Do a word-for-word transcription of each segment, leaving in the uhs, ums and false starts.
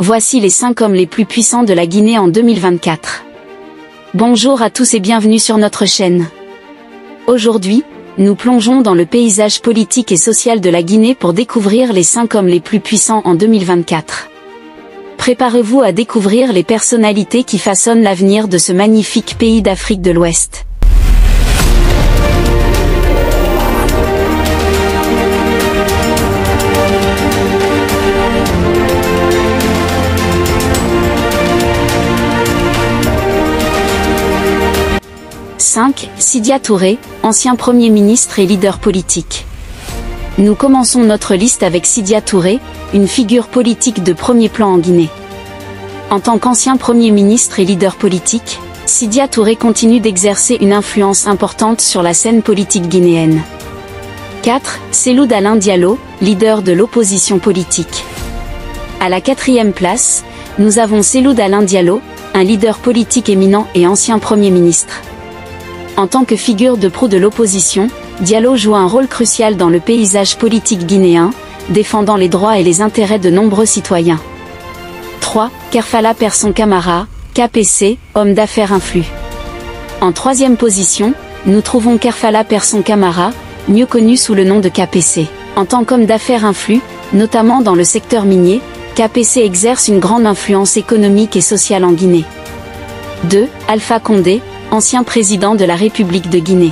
Voici les cinq hommes les plus puissants de la Guinée en deux mille vingt-quatre. Bonjour à tous et bienvenue sur notre chaîne. Aujourd'hui, nous plongeons dans le paysage politique et social de la Guinée pour découvrir les cinq hommes les plus puissants en deux mille vingt-quatre. Préparez-vous à découvrir les personnalités qui façonnent l'avenir de ce magnifique pays d'Afrique de l'Ouest. cinq. Sidya Touré, ancien Premier ministre et leader politique. Nous commençons notre liste avec Sidya Touré, une figure politique de premier plan en Guinée. En tant qu'ancien Premier ministre et leader politique, Sidya Touré continue d'exercer une influence importante sur la scène politique guinéenne. quatre. Cellou Dalein Diallo, leader de l'opposition politique. À la quatrième place, nous avons Cellou Dalein Diallo, un leader politique éminent et ancien Premier ministre. En tant que figure de proue de l'opposition, Diallo joue un rôle crucial dans le paysage politique guinéen, défendant les droits et les intérêts de nombreux citoyens. trois. Kerfala Persson Camara, K P C, homme d'affaires influent. En troisième position, nous trouvons Kerfala Persson Camara, mieux connu sous le nom de K P C. En tant qu'homme d'affaires influent, notamment dans le secteur minier, K P C exerce une grande influence économique et sociale en Guinée. deux. Alpha Condé, ancien président de la République de Guinée.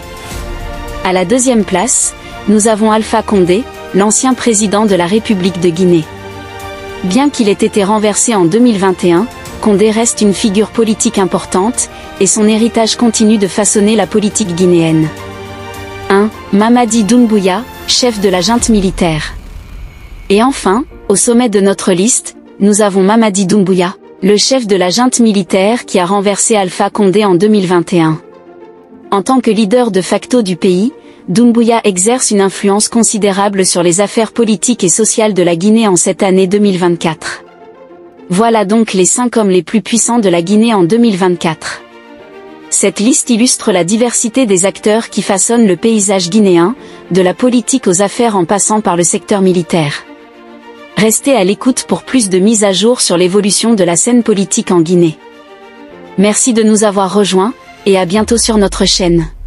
À la deuxième place, nous avons Alpha Condé, l'ancien président de la République de Guinée. Bien qu'il ait été renversé en deux mille vingt et un, Condé reste une figure politique importante, et son héritage continue de façonner la politique guinéenne. un. Mamadi Doumbouya, chef de la junte militaire. Et enfin, au sommet de notre liste, nous avons Mamadi Doumbouya, le chef de la junte militaire qui a renversé Alpha Condé en deux mille vingt et un. En tant que leader de facto du pays, Doumbouya exerce une influence considérable sur les affaires politiques et sociales de la Guinée en cette année deux mille vingt-quatre. Voilà donc les cinq hommes les plus puissants de la Guinée en deux mille vingt-quatre. Cette liste illustre la diversité des acteurs qui façonnent le paysage guinéen, de la politique aux affaires en passant par le secteur militaire. Restez à l'écoute pour plus de mises à jour sur l'évolution de la scène politique en Guinée. Merci de nous avoir rejoints, et à bientôt sur notre chaîne.